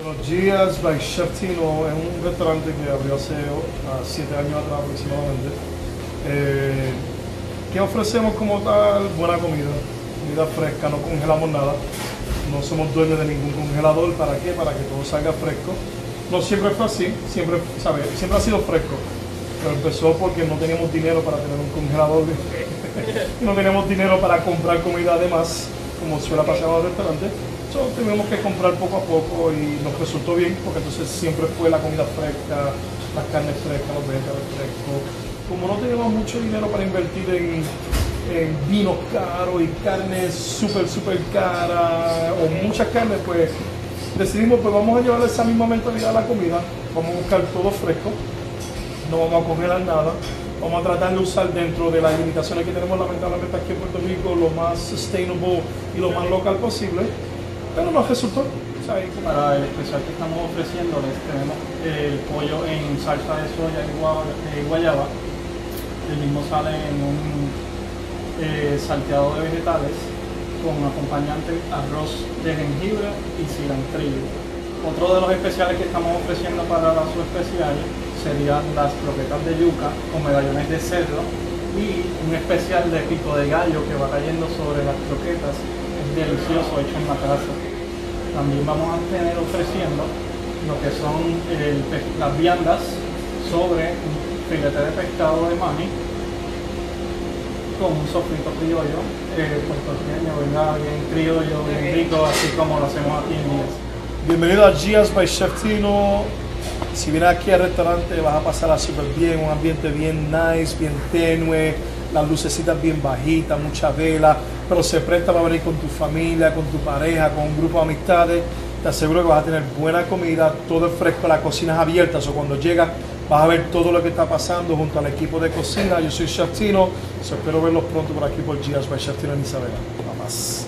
Buenos días, by Chef Tino es un restaurante que abrió hace 7 años atrás aproximadamente. ¿Qué ofrecemos como tal? Buena comida, comida fresca, no congelamos nada. No somos dueños de ningún congelador. ¿Para qué? Para que todo salga fresco. No siempre fue así, siempre ha sido fresco. Pero empezó porque no teníamos dinero para tener un congelador. No teníamos dinero para comprar comida además, como suele pasar en los restaurantes. Tuvimos que comprar poco a poco y nos resultó bien porque entonces siempre fue la comida fresca, las carnes frescas, los vegetales frescos. Como no teníamos mucho dinero para invertir en vinos caros y carnes súper caras o muchas carnes, pues decidimos pues vamos a llevar esa misma mentalidad a la comida, vamos a buscar todo fresco, no vamos a congelar nada, vamos a tratar de usar dentro de las limitaciones que tenemos lamentablemente aquí en Puerto Rico lo más sustainable y lo más local posible. Pero nos resultó. Para el especial que estamos ofreciendo les tenemos el pollo en salsa de soya y guayaba. El mismo sale en un salteado de vegetales con acompañante arroz de jengibre y cilantrillo. Otro de los especiales que estamos ofreciendo para las especiales serían las croquetas de yuca con medallones de cerdo y un especial de pico de gallo que va cayendo sobre las croquetas. Delicioso, hecho en la casa. También vamos a tener ofreciendo lo que son las viandas sobre un filete de pescado de mani con un sofrito criollo puertorriqueño, ¿verdad? Bien criollo, bien rico, así como lo hacemos aquí en Díaz. Bienvenido a Díaz by Chef Tino. Si vienes aquí al restaurante vas a pasarla súper bien, un ambiente bien nice, bien tenue, las lucecitas bien bajitas, mucha vela, pero se presta para venir con tu familia, con tu pareja, con un grupo de amistades. Te aseguro que vas a tener buena comida, todo es fresco, la cocina es abierta, o cuando llegas vas a ver todo lo que está pasando junto al equipo de cocina. Yo soy Chef Tino, espero verlos pronto por aquí por Díaz by Chef Tino en Isabela. Nada más.